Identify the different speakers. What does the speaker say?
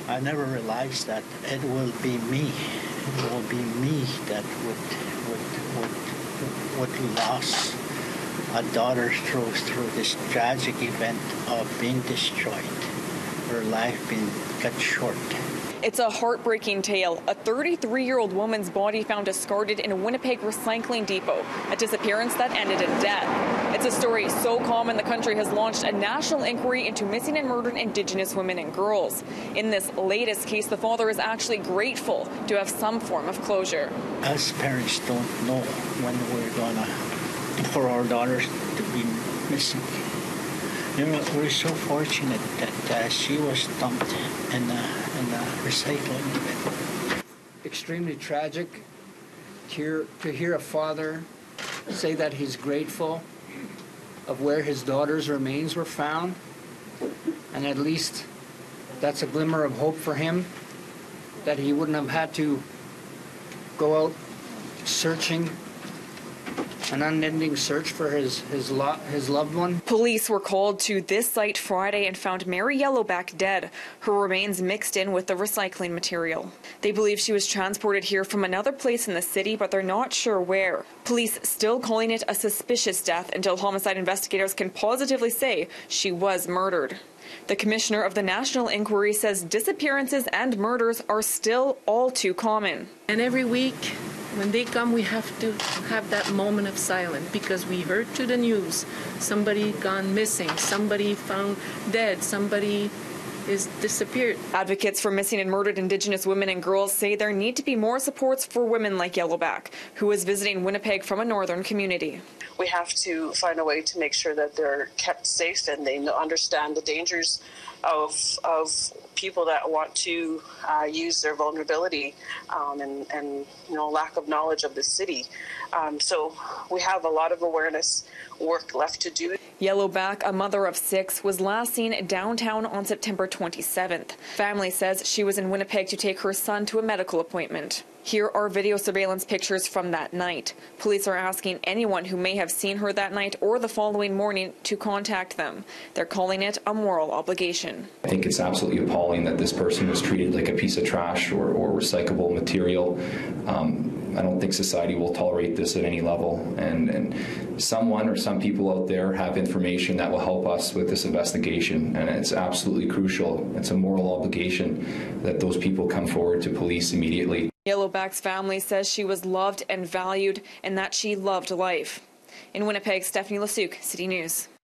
Speaker 1: I never realized that it will be me. It will be me that would lose a daughter through this tragic event of being destroyed, her life being cut short.
Speaker 2: It's a heartbreaking tale. A 33-year-old woman's body found discarded in a Winnipeg recycling depot, a disappearance that ended in death. It's a story so common the country has launched a national inquiry into missing and murdered Indigenous women and girls. In this latest case, the father is actually grateful to have some form of closure.
Speaker 1: Us parents don't know when we're gonna, for our daughters to be missing. You know, we're so fortunate that she was dumped in the recycling bin.
Speaker 3: Extremely tragic to hear a father say that he's grateful of where his daughter's remains were found, and at least that's a glimmer of hope for him, that he wouldn't have had to go out searching, an unending search for his loved one.
Speaker 2: Police were called to this site Friday and found Mary Yellowback dead, her remains mixed in with the recycling material. They believe she was transported here from another place in the city, but they're not sure where. Police still calling it a suspicious death until homicide investigators can positively say she was murdered. The commissioner of the National Inquiry says disappearances and murders are still all too common.
Speaker 4: And every week, when they come, we have to have that moment of silence because we heard through the news somebody gone missing, somebody found dead, somebody is disappeared.
Speaker 2: Advocates for missing and murdered Indigenous women and girls say there need to be more supports for women like Yellowback, who is visiting Winnipeg from a northern community.
Speaker 5: We have to find a way to make sure that they're kept safe and they understand the dangers of people that want to use their vulnerability and lack of knowledge of the city. So we have a lot of awareness work left to do.
Speaker 2: Yellowback, a mother of 6, was last seen downtown on September 27th. Family says she was in Winnipeg to take her son to a medical appointment. Here are video surveillance pictures from that night. Police are asking anyone who may have seen her that night or the following morning to contact them. They're calling it a moral obligation.
Speaker 6: I think it's absolutely appalling that this person was treated like a piece of trash or recyclable material. I don't think society will tolerate this at any level, and someone or some people out there have information that will help us with this investigation, and it's absolutely crucial. It's a moral obligation that those people come forward to police immediately.
Speaker 2: Yellowback's family says she was loved and valued and that she loved life. In Winnipeg, Stephanie Lasuc, City News.